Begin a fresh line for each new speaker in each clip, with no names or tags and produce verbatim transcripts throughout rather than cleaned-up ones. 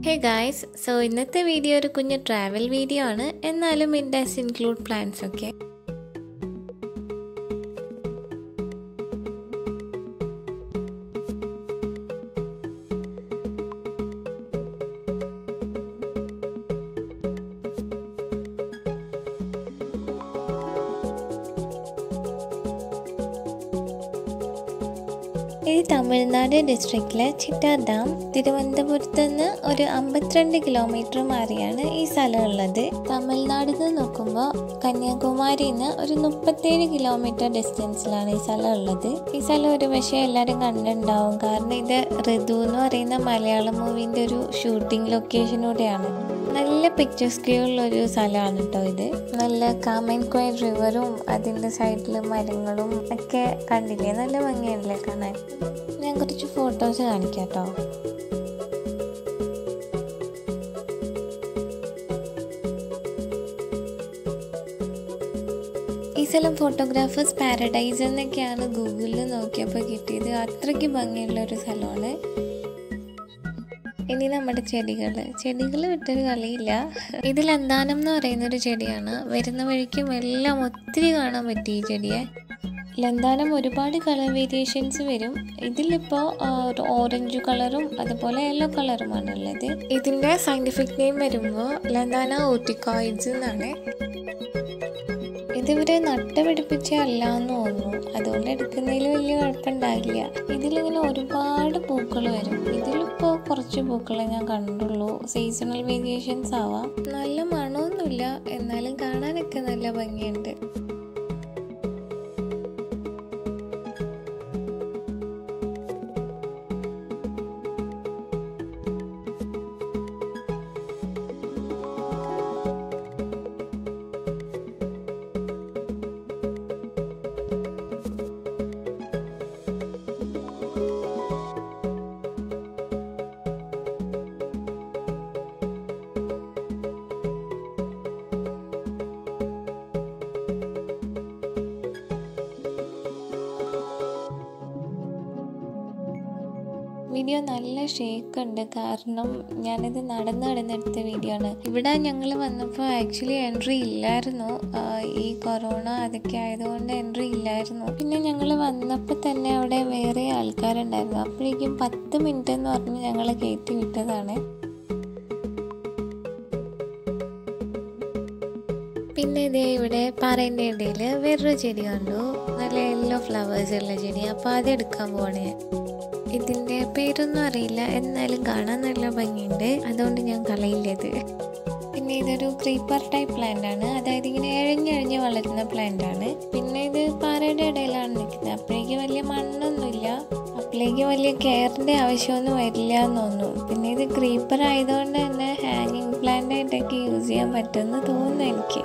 Hey guys, so ഇന്നത്തെ video ഒരു കുഞ്ഞു ട്രാവൽ വീഡിയോ ആണ്. എന്നാലും it does include plans, okay? ഇത് തമിഴ്നാട് ഡിസ്ട്രിക്റ്റിലെ ചിറ്റാർ ഡാം തിരുവനന്തപുരത്ത് നിന്ന് ഒരു അമ്പത്തിരണ്ട് കിലോമീറ്റർ മാറിയാണ് ഈ സ്ഥലം ഉള്ളത്. തമിഴ്നാടിൽ നിന്ന് നോക്കുമ്പോൾ കന്യാകുമാരിയിൽ നിന്ന് ഒരു മുപ്പത്തേഴ് കിലോമീറ്റർ ഡിസ്റ്റൻസിലാണ് ഈ സ്ഥലം ഉള്ളത്. ഈ സ്ഥലം ഒരു പക്ഷേ എല്ലാവരും കണ്ടിട്ടുണ്ടാവും, കാരണം ഇത് ഋതു എന്ന് പറയുന്ന മലയാളം മൂവിൻ്റെ ഒരു ഷൂട്ടിംഗ് ലൊക്കേഷൻ കൂടെയാണ്. നല്ല പിക്ചർസ്ക്യൂള്ള ഒരു സ്ഥലമാണ് കേട്ടോ ഇത്. നല്ല കാം ആൻഡ് ക്വയറ്റ് റിവറും അതിൻ്റെ സൈഡിൽ മരങ്ങളും ഒക്കെ കണ്ടില്ലേ, നല്ല ഭംഗിയല്ലേ കാണാൻ. ഞാൻ കുറച്ച് ഫോട്ടോസ് കാണിക്കാം കേട്ടോ. ഈ സ്ഥലം ഫോട്ടോഗ്രാഫേഴ്സ് പാരഡൈസ് എന്നൊക്കെയാണ് ഗൂഗിളിൽ നോക്കിയപ്പോൾ കിട്ടിയത്. അത്രയ്ക്ക് ഭംഗിയുള്ള ഒരു സ്ഥലമാണ്. ഇനി നമ്മുടെ ചെടികൾ ചെടികൾ വിട്ടൊരു കളിയില്ല. ഇത് ലന്താനം എന്ന് പറയുന്നൊരു ചെടിയാണ്. വരുന്ന വഴിക്കും എല്ലാം ഒത്തിരി കാണാൻ പറ്റി ഈ ചെടിയെ. ലന്താനം ഒരുപാട് കളർ വേരിയേഷൻസ് വരും. ഇതിലിപ്പോൾ ഓറഞ്ച് കളറും അതുപോലെ യെല്ലോ കളറുമാണ് ഉള്ളത്. ഇതിൻ്റെ സയൻറ്റിഫിക് നെയിം വരുമ്പോൾ ലന്താന ഓർട്ടിക്കോയിഡ്സ് എന്നാണ്. ഇതിവരെ നട്ടുപിടിപ്പിച്ച അല്ല എന്ന് തോന്നുന്നു, അതുകൊണ്ട് എടുക്കുന്നതിൽ വലിയ കുഴപ്പമുണ്ടാകില്ല. ഇതിലിങ്ങനെ ഒരുപാട് പൂക്കൾ വരും. ഇതിലിപ്പോൾ കുറച്ച് പൂക്കളെ ഞാൻ കണ്ടുള്ളൂ. സീസണൽ വേരിയേഷൻസ് ആവാം. നല്ല മണമൊന്നുമില്ല, എന്നാലും കാണാനൊക്കെ നല്ല ഭംഗിയുണ്ട്. വീഡിയോ നല്ല ഷേക്ക് ഉണ്ട്, കാരണം ഞാനിത് നടന്ന് നടന്നെടുത്ത വീഡിയോ ആണ്. ഇവിടെ ഞങ്ങൾ വന്നപ്പോൾ ആക്ച്വലി എൻട്രി ഇല്ലായിരുന്നു. ഈ കൊറോണ അതൊക്കെ ആയതുകൊണ്ട് എൻട്രി ഇല്ലായിരുന്നു. പിന്നെ ഞങ്ങൾ വന്നപ്പോൾ തന്നെ അവിടെ വേറെ ആൾക്കാരുണ്ടായിരുന്നു. അപ്പോഴേക്കും പത്ത് മിനിറ്റ് എന്ന് പറഞ്ഞ് ഞങ്ങളെ കയറ്റി വിട്ടതാണ്. പിന്നെ ഇതേ ഇവിടെ പാറേൻ്റെ ഇടയിൽ വേറൊരു ചെടി കണ്ടു, നല്ല യെല്ലോ ഫ്ലവേഴ്സ് ഉള്ള ചെടി. അപ്പോൾ അതെടുക്കാൻ പോവാണ്. ഇതിൻ്റെ പേരൊന്നും അറിയില്ല, എന്നാലും കാണാൻ നല്ല ഭംഗിയുണ്ട്, അതുകൊണ്ട് ഞാൻ കളയില്ലത്. പിന്നെ ഇതൊരു ക്രീപ്പർ ടൈപ്പ് പ്ലാന്റ് ആണ്, അതായത് ഇങ്ങനെ എഴഞ്ഞെഴഞ്ഞ് വളരുന്ന പ്ലാന്റ് ആണ്. പിന്നെ ഇത് പാറയുടെ ഇടയിലാണ് നിൽക്കുന്നത്. അപ്പോഴേക്ക് വലിയ മണ്ണൊന്നുമില്ല, അപ്പോഴേക്ക് വലിയ കെയറിൻ്റെ ആവശ്യമൊന്നും വരില്ല എന്ന് തോന്നുന്നു. പിന്നെ ഇത് ക്രീപ്പർ ആയതുകൊണ്ട് തന്നെ ഹാങ്ങിങ് പ്ലാന്റ് ആയിട്ടൊക്കെ യൂസ് ചെയ്യാൻ പറ്റുമെന്ന് തോന്നുന്നു എനിക്ക്.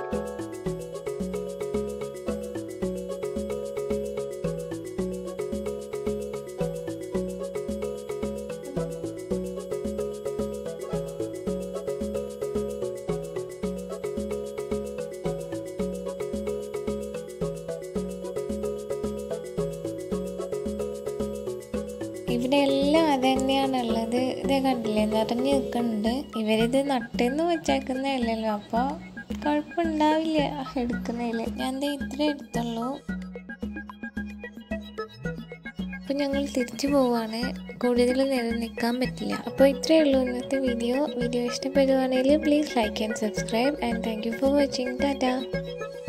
ഇവിടെ എല്ലാം അത് തന്നെയാണുള്ളത്. ഇതേ കണ്ടില്ലേ, നിറഞ്ഞു നിൽക്കുന്നുണ്ട്. ഇവരിത് നട്ടെന്ന് വെച്ചേക്കുന്നതല്ലല്ലോ, അപ്പോൾ കുഴപ്പമുണ്ടാവില്ല എടുക്കുന്നതിൽ. ഞാൻ ദേ ഇത്ര എടുത്തുള്ളൂ. അപ്പോൾ ഞങ്ങൾ തിരിച്ചു പോവാണ്, കൂടുതൽ നേരം നിൽക്കാൻ പറ്റില്ല. അപ്പോൾ ഇത്രയേ ഉള്ളൂ ഇന്നത്തെ വീഡിയോ. വീഡിയോ ഇഷ്ടപ്പെടുവാണെങ്കിൽ please like and subscribe and thank you for watching. Tata.